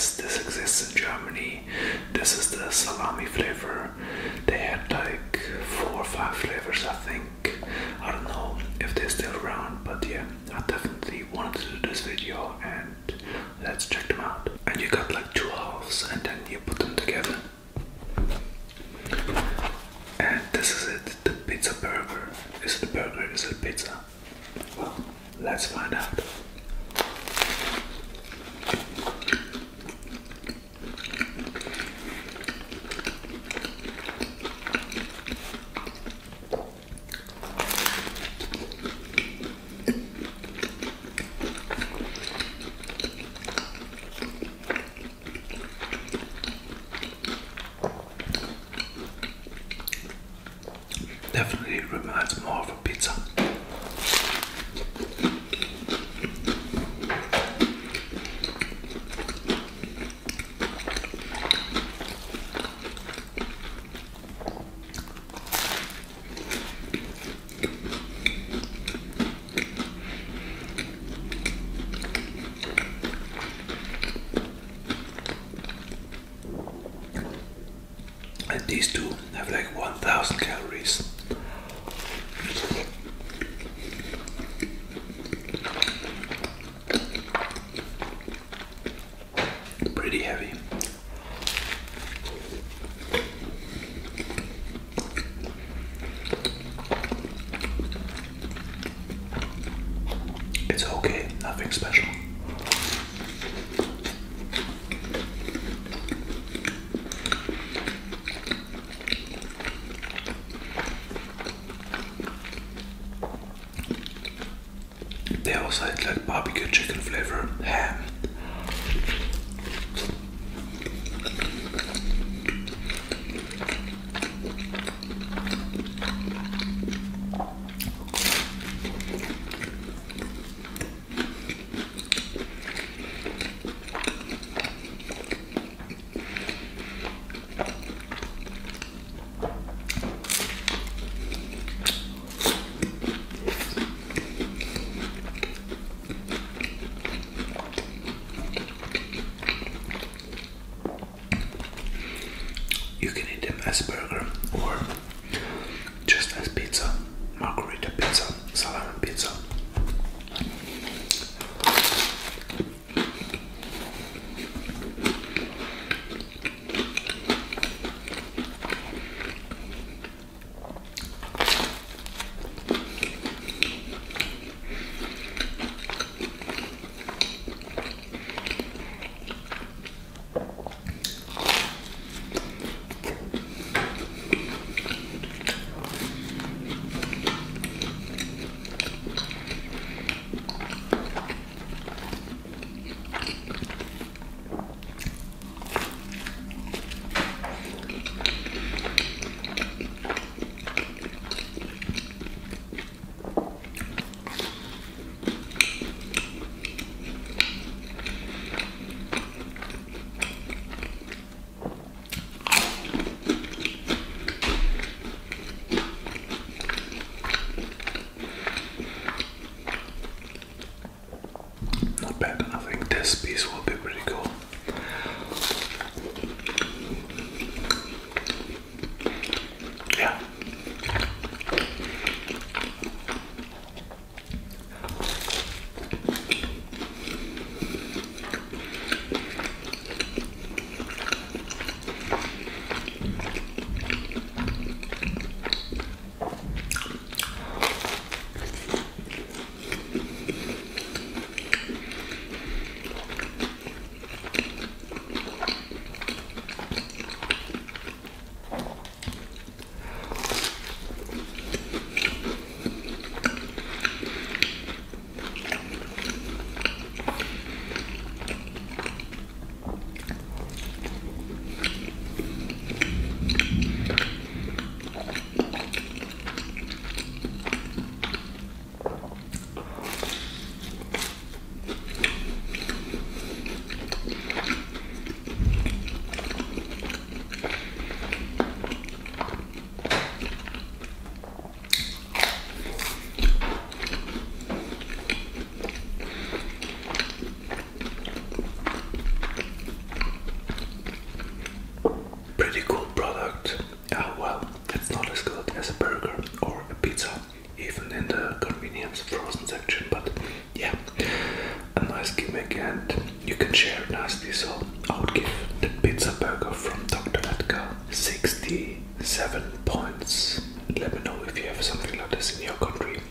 yes, this exists in Germany. This is the salami flavor. They had like 4 or 5 flavors, I think. I don't know if they're still around, but yeah, I definitely wanted to do this video and let's check them out. And you got like 2 halves and then you put them together. And this is it, the pizza burger. Is it a burger? Is it a pizza? Well, let's find out. Definitely reminds more of a pizza. And these two have like 1000 calories. Pretty heavy. It's okay, nothing special. They also had like barbecue chicken flavor, ham. You can eat them as a burger or just as pizza, margherita pizza, salami pizza. pretty cool product. Well, it's not as good as a burger or a pizza, even in the convenience frozen section, but yeah, a nice gimmick, and you can share it nicely. So I would give the pizza burger from Dr. Oetker 67 points. Let me know if you have something like this in your country.